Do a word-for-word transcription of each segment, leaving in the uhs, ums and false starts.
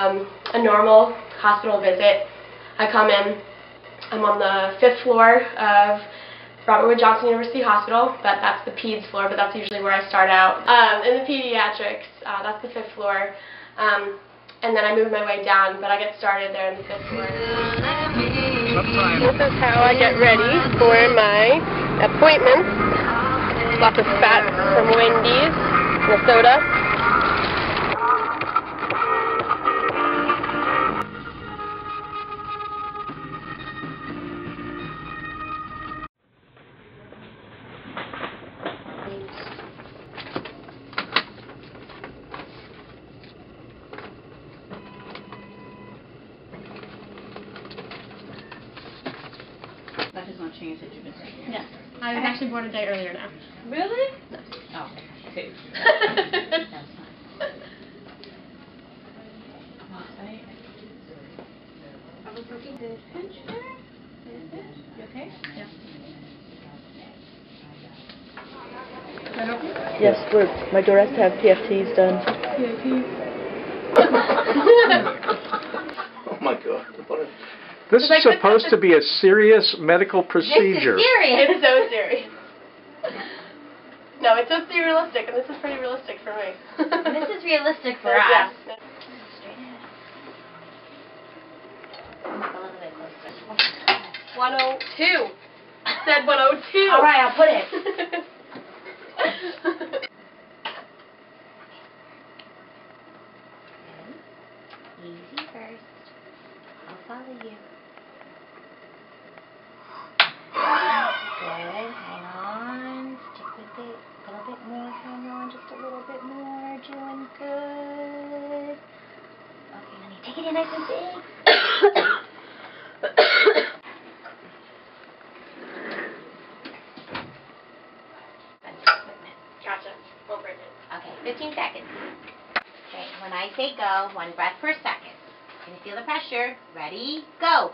um, a normal hospital visit. I come in, I'm on the fifth floor of Robert Wood Johnson University Hospital, but that's the peds floor, but that's usually where I start out. Um, in the pediatrics, uh, that's the fifth floor, um, and then I move my way down, but I get started there in the fifth floor. This is how I get ready for my appointments. Lots of fat from Wendy's, and a soda. That has not changed since you've been taking it? Yes. I was actually born a day earlier now. Really? No. Oh, okay. That's fine. I was looking good. Pinch there? You okay? Yeah. Can I help you? Yes, we're, my daughter has to have P F Ts done. P F Ts. Oh my God. This is supposed to be a serious medical procedure. This is serious. It's so serious. No, it's supposed to be realistic, and this is pretty realistic for me. This is realistic for yeah. us. Straight ahead. A little bit closer. one oh two. I said one oh two. All right, I'll put it. Easy first. I'll follow you. Good. Hang on. Stick with it. A little bit more. Hang on. Just a little bit more. Doing good. Okay, honey. Take it in nice and big. Gotcha. We'll bring it. Okay, fifteen seconds. Okay, when I say go, one breath per second. Can you feel the pressure? Ready, go.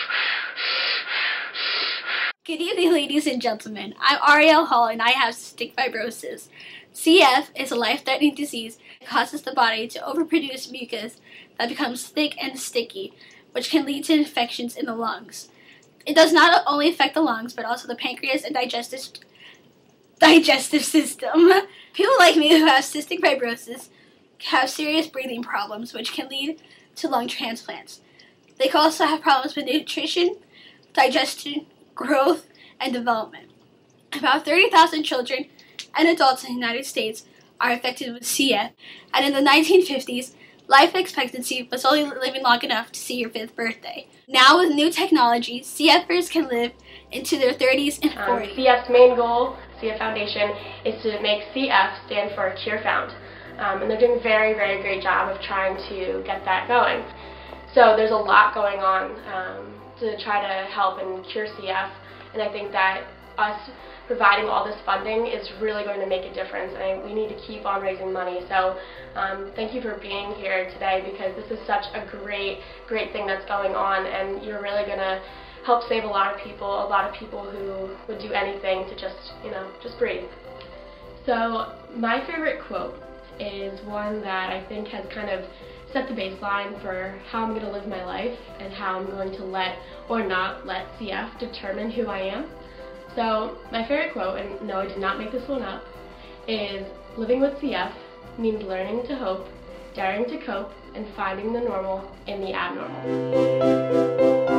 Good evening, ladies and gentlemen. I'm Ariel Hall, and I have cystic fibrosis. C F is a life-threatening disease that causes the body to overproduce mucus that becomes thick and sticky, which can lead to infections in the lungs. It does not only affect the lungs, but also the pancreas and digestive digestive system. People like me who have cystic fibrosis have serious breathing problems, which can lead to lung transplants. They can also have problems with nutrition, digestion, growth, and development. About thirty thousand children and adults in the United States are affected with C F, and in the nineteen fifties, life expectancy was only living long enough to see your fifth birthday. Now with new technology, CFers can live into their thirties and forties. Um, C F's main goal, C F Foundation, is to make C F stand for Cure Found. Um, and they're doing a very, very great job of trying to get that going. So there's a lot going on um, to try to help and cure C F, and I think that us providing all this funding is really going to make a difference, and I, we need to keep on raising money. So um, thank you for being here today, because this is such a great, great thing that's going on, and you're really going to help save a lot of people, a lot of people who would do anything to just, you know, just breathe. So my favorite quote is one that I think has kind of set the baseline for how I'm going to live my life and how I'm going to let or not let C F determine who I am. So my favorite quote, and no, I did not make this one up, is living with C F means learning to hope, daring to cope, and finding the normal in the abnormal.